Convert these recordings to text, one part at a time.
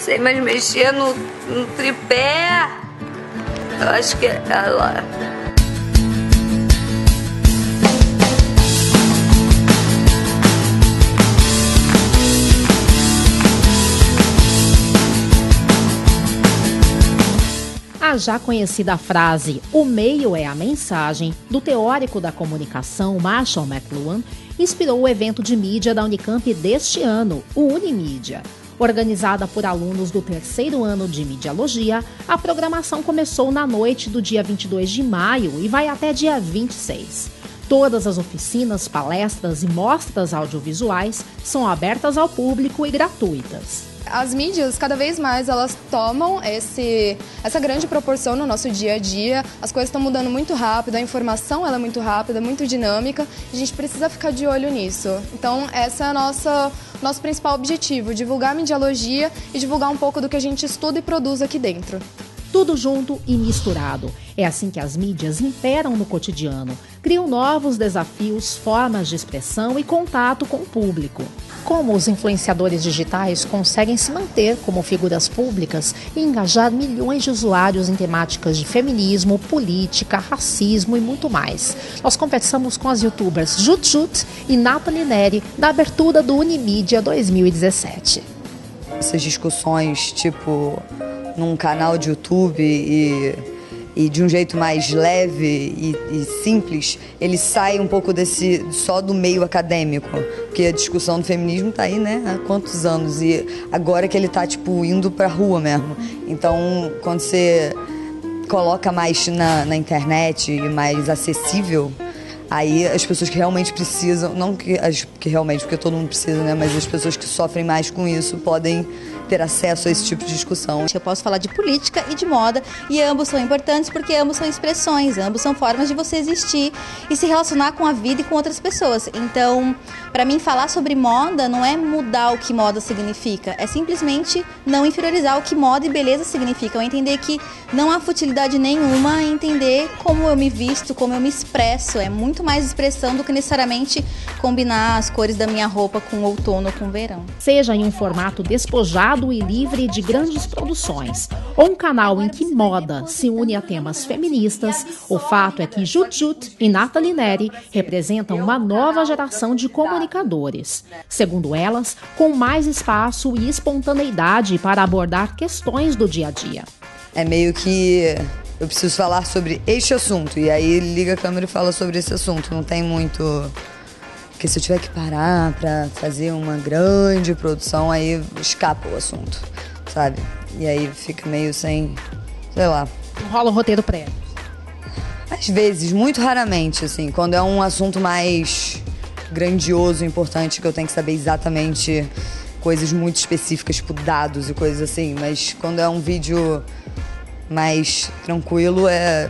sei mais mexer no tripé. Eu acho que ela... A já conhecida frase "o meio é a mensagem", do teórico da comunicação Marshall McLuhan, inspirou o evento de mídia da Unicamp deste ano, o Unimídia. Organizada por alunos do terceiro ano de Midialogia, a programação começou na noite do dia 22 de maio e vai até dia 26. Todas as oficinas, palestras e mostras audiovisuais são abertas ao público e gratuitas. As mídias, cada vez mais, elas tomam essa grande proporção no nosso dia a dia. As coisas estão mudando muito rápido, a informação ela é muito rápida, muito dinâmica. A gente precisa ficar de olho nisso. Então, esse é nosso principal objetivo, divulgar a midialogia e divulgar um pouco do que a gente estuda e produz aqui dentro. Tudo junto e misturado. É assim que as mídias imperam no cotidiano, criam novos desafios, formas de expressão e contato com o público. Como os influenciadores digitais conseguem se manter como figuras públicas e engajar milhões de usuários em temáticas de feminismo, política, racismo e muito mais. Nós conversamos com as youtubers Jut Jut e Nathalie Neri na abertura do Unimídia 2017. Essas discussões, tipo, num canal de YouTube e de um jeito mais leve e simples, ele sai um pouco só do meio acadêmico, porque a discussão do feminismo tá aí, né, há quantos anos, e agora que ele tá, tipo, indo pra rua mesmo. Então, quando você coloca mais na internet e mais acessível, aí as pessoas que realmente precisam, não que realmente, porque todo mundo precisa, né, mas as pessoas que sofrem mais com isso podem ter acesso a esse tipo de discussão. Eu posso falar de política e de moda, e ambos são importantes porque ambos são expressões, ambos são formas de você existir e se relacionar com a vida e com outras pessoas. Então, para mim, falar sobre moda não é mudar o que moda significa, é simplesmente não inferiorizar o que moda e beleza significam, é entender que não há futilidade nenhuma em entender como eu me visto, como eu me expresso, é muito mais expressão do que necessariamente combinar as cores da minha roupa com outono ou com verão. Seja em um formato despojado e livre de grandes produções, ou um canal em que moda se une a temas feministas, o fato é que Jut Jut e Nathalie Neri representam uma nova geração de comunicadores. Segundo elas, com mais espaço e espontaneidade para abordar questões do dia a dia. É meio que eu preciso falar sobre este assunto, e aí liga a câmera e fala sobre esse assunto. Não tem muito... Porque se eu tiver que parar pra fazer uma grande produção, aí escapa o assunto, sabe? E aí fica meio sem... sei lá. Não rola um roteiro prévio? Às vezes, muito raramente, assim. Quando é um assunto mais grandioso, importante, que eu tenho que saber exatamente coisas muito específicas, tipo dados e coisas assim. Mas quando é um vídeo mais tranquilo,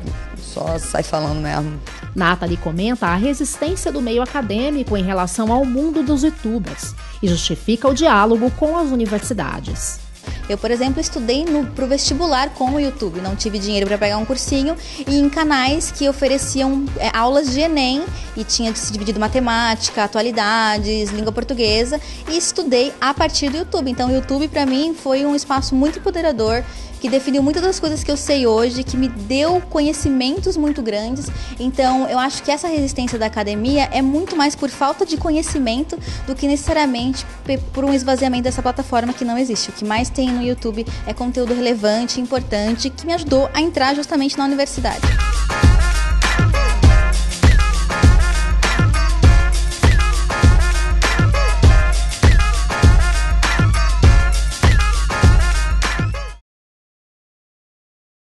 só sai falando mesmo. Nathalie comenta a resistência do meio acadêmico em relação ao mundo dos youtubers e justifica o diálogo com as universidades. Eu, por exemplo, estudei pro vestibular com o YouTube, não tive dinheiro para pegar um cursinho, e em canais que ofereciam aulas de Enem, e tinha se dividido matemática, atualidades, língua portuguesa, e estudei a partir do YouTube. Então o YouTube para mim foi um espaço muito empoderador, que definiu muitas das coisas que eu sei hoje, que me deu conhecimentos muito grandes. Então, eu acho que essa resistência da academia é muito mais por falta de conhecimento do que necessariamente por um esvaziamento dessa plataforma que não existe. O que mais tem no YouTube é conteúdo relevante, importante, que me ajudou a entrar justamente na universidade.